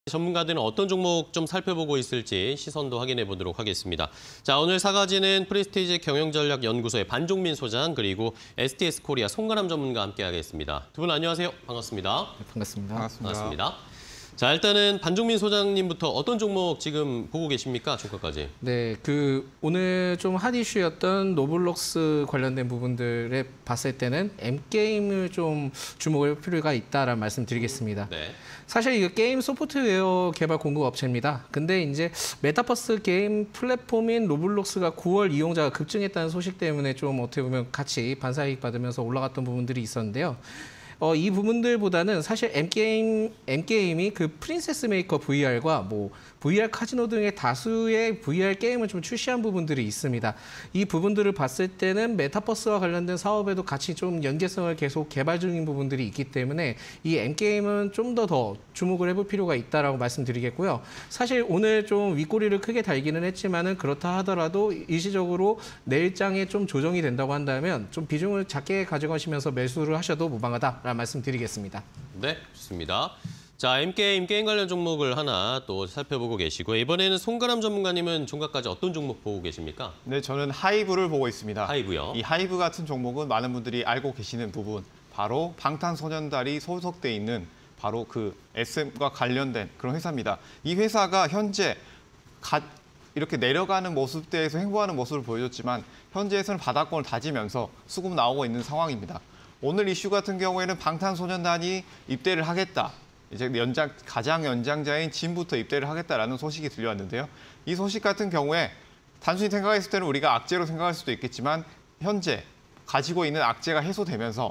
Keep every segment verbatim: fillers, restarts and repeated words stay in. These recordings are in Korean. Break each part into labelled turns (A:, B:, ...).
A: 전문가들은 어떤 종목 좀 살펴보고 있을지 시선도 확인해 보도록 하겠습니다. 자, 오늘 사가지는 프레스티지 경영전략연구소의 반종민 소장 그리고 에스티에스 코리아 송가람 전문가 함께하겠습니다. 두 분 안녕하세요. 반갑습니다.
B: 네, 반갑습니다.
C: 반갑습니다.
A: 반갑습니다. 자, 일단은 반종민 소장님부터 어떤 종목 지금 보고 계십니까? 종가까지.
B: 네, 그 오늘 좀 핫 이슈였던 로블록스 관련된 부분들에 봤을 때는 M게임을 좀 주목할 필요가 있다라는 말씀드리겠습니다.
A: 네.
B: 사실 이거 게임 소프트웨어 개발 공급 업체입니다. 근데 이제 메타버스 게임 플랫폼인 로블록스가 구월 이용자가 급증했다는 소식 때문에 좀 어떻게 보면 같이 반사이익 받으면서 올라갔던 부분들이 있었는데요. 어, 이 부분들보다는 사실 M게임, M게임이 그 프린세스 메이커 브이알과 뭐 브이알 카지노 등의 다수의 브이알 게임을 좀 출시한 부분들이 있습니다. 이 부분들을 봤을 때는 메타버스와 관련된 사업에도 같이 좀 연계성을 계속 개발 중인 부분들이 있기 때문에 이 M게임은 좀 더 더 주목을 해볼 필요가 있다라고 말씀드리겠고요. 사실 오늘 좀 윗꼬리를 크게 달기는 했지만은 그렇다 하더라도 일시적으로 내일장에 좀 조정이 된다고 한다면 좀 비중을 작게 가져가시면서 매수를 하셔도 무방하다. 라는 말씀 드리겠습니다.
A: 네, 좋습니다. 자, M게임, 게임 관련 종목을 하나 또 살펴보고 계시고 이번에는 송가람 전문가님은 종가까지 어떤 종목 보고 계십니까?
C: 네, 저는 하이브를 보고 있습니다.
A: 하이브요.
C: 이 하이브 같은 종목은 많은 분들이 알고 계시는 부분, 바로 방탄소년단이 소속돼 있는 바로 그 에스엠과 관련된 그런 회사입니다. 이 회사가 현재 가, 이렇게 내려가는 모습대에서 횡보하는 모습을 보여줬지만 현재에서는 바닥권을 다지면서 수급 나오고 있는 상황입니다. 오늘 이슈 같은 경우에는 방탄소년단이 입대를 하겠다. 이제 연장, 가장 연장자인 진부터 입대를 하겠다라는 소식이 들려왔는데요. 이 소식 같은 경우에 단순히 생각했을 때는 우리가 악재로 생각할 수도 있겠지만 현재 가지고 있는 악재가 해소되면서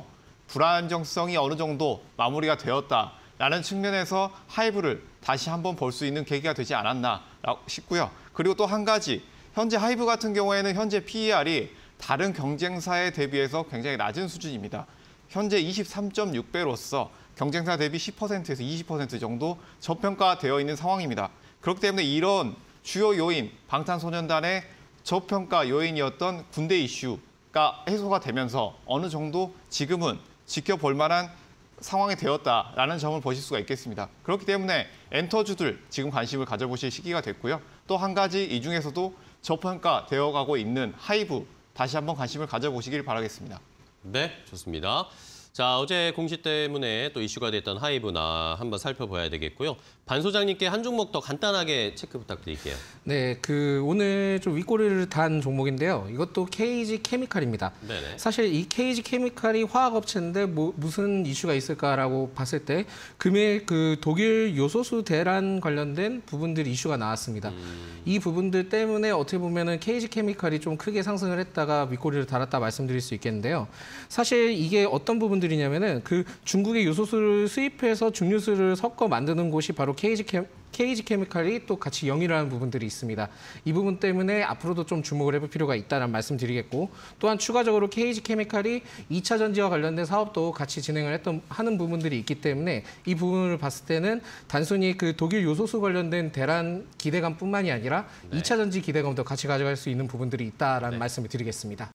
C: 불안정성이 어느 정도 마무리가 되었다라는 측면에서 하이브를 다시 한번 볼 수 있는 계기가 되지 않았나 싶고요. 그리고 또 한 가지, 현재 하이브 같은 경우에는 현재 피이알이 다른 경쟁사에 대비해서 굉장히 낮은 수준입니다. 현재 이십삼 점 육 배로서 경쟁사 대비 십 퍼센트에서 이십 퍼센트 정도 저평가되어 있는 상황입니다. 그렇기 때문에 이런 주요 요인, 방탄소년단의 저평가 요인이었던 군대 이슈가 해소가 되면서 어느 정도 지금은 지켜볼 만한 상황이 되었다라는 점을 보실 수가 있겠습니다. 그렇기 때문에 엔터주들 지금 관심을 가져보실 시기가 됐고요. 또 한 가지 이 중에서도 저평가되어 가고 있는 하이브 다시 한번 관심을 가져보시길 바라겠습니다.
A: 네, 좋습니다. 자, 어제 공시 때문에 또 이슈가 됐던 하이브나 한번 살펴봐야 되겠고요. 반 소장님께 한 종목 더 간단하게 체크 부탁드릴게요.
B: 네, 그 오늘 좀 윗꼬리를 단 종목인데요. 이것도 케이지 케미칼입니다.
A: 네네.
B: 사실 이 케이지 케미칼이 화학업체인데 뭐 무슨 이슈가 있을까라고 봤을 때 금일 그 독일 요소수 대란 관련된 부분들이 이슈가 나왔습니다. 음... 이 부분들 때문에 어떻게 보면은 케이지 케미칼이 좀 크게 상승을 했다가 윗꼬리를 달았다 말씀드릴 수 있겠는데요. 사실 이게 어떤 부분들 이냐면은 그 중국의 요소수를 수입해서 증류수를 섞어 만드는 곳이 바로 케이지 캠 케이지 케미칼이 또 같이 영위를 하는 부분들이 있습니다. 이 부분 때문에 앞으로도 좀 주목을 해볼 필요가 있다는 말씀 드리겠고 또한 추가적으로 케이지 케미칼이 이 차 전지와 관련된 사업도 같이 진행을 했던 하는 부분들이 있기 때문에 이 부분을 봤을 때는 단순히 그 독일 요소수 관련된 대란 기대감뿐만이 아니라 네. 이 차 전지 기대감도 같이 가져갈 수 있는 부분들이 있다라는 네. 말씀을 드리겠습니다.